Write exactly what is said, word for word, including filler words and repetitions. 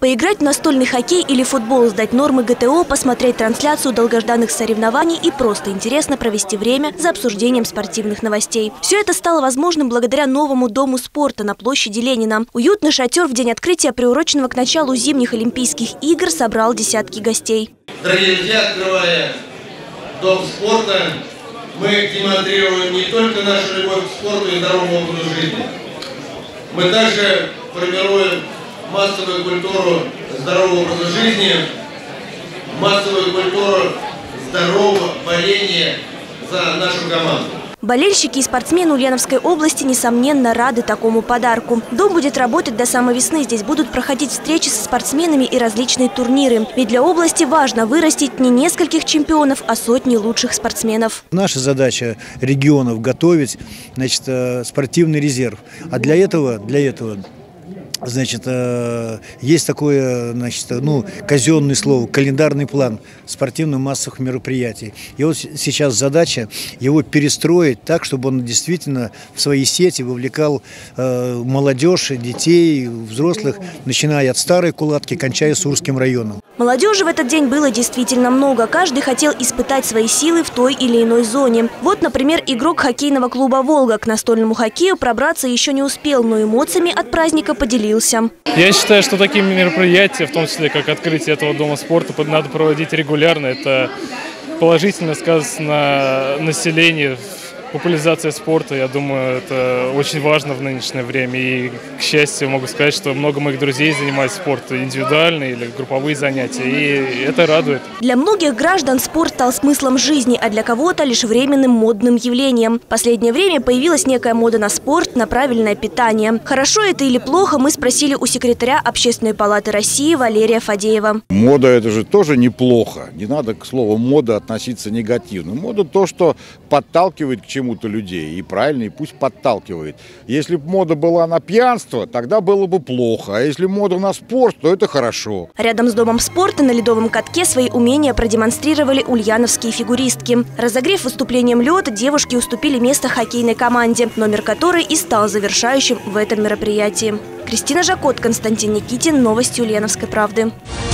Поиграть в настольный хоккей или футбол, сдать нормы ГТО, посмотреть трансляцию долгожданных соревнований и просто интересно провести время за обсуждением спортивных новостей. Все это стало возможным благодаря новому дому спорта на площади Ленина. Уютный шатер в день открытия, приуроченного к началу зимних Олимпийских игр, собрал десятки гостей. Дорогие друзья, открывая дом спорта, мы демонстрируем не только нашу любовь к спорту и здоровому образу жизни. Мы также формируем массовую культуру здорового образа жизни, массовую культуру здорового боления за нашу команду. Болельщики и спортсмены Ульяновской области, несомненно, рады такому подарку. Дом будет работать до самой весны. Здесь будут проходить встречи со спортсменами и различные турниры. Ведь для области важно вырастить не нескольких чемпионов, а сотни лучших спортсменов. Наша задача регионов готовить, значит, спортивный резерв. А для этого, для этого Значит, есть такое, значит, ну, казенное слово, календарный план спортивно-массовых мероприятий. И вот сейчас задача его перестроить так, чтобы он действительно в свои сети вовлекал молодежь, детей, взрослых, начиная от Старой Кулатки, кончая Сурским районом. Молодежи в этот день было действительно много. Каждый хотел испытать свои силы в той или иной зоне. Вот, например, игрок хоккейного клуба «Волга» к настольному хоккею пробраться еще не успел, но эмоциями от праздника поделился. Я считаю, что такие мероприятия, в том числе как открытие этого дома спорта, надо проводить регулярно. Это положительно сказывается на населении. Популяризация спорта, я думаю, это очень важно в нынешнее время. И, к счастью, могу сказать, что много моих друзей занимаются спортом, индивидуальные или групповые занятия, и это радует. Для многих граждан спорт стал смыслом жизни, а для кого-то лишь временным модным явлением. В последнее время появилась некая мода на спорт, на правильное питание. Хорошо это или плохо, мы спросили у секретаря Общественной палаты России Валерия Фадеева. Мода – это же тоже неплохо. Не надо к слову мода относиться негативно. Мода – то, что подталкивает к чему чему-то людей, и правильно, и пусть подталкивает. Если бы мода была на пьянство, тогда было бы плохо, а если мода на спорт, то это хорошо. Рядом с домом спорта на ледовом катке свои умения продемонстрировали ульяновские фигуристки. Разогрев выступлением лед, девушки уступили место хоккейной команде, номер которой и стал завершающим в этом мероприятии. Кристина Жакот, Константин Никитин, новости Ульяновской правды.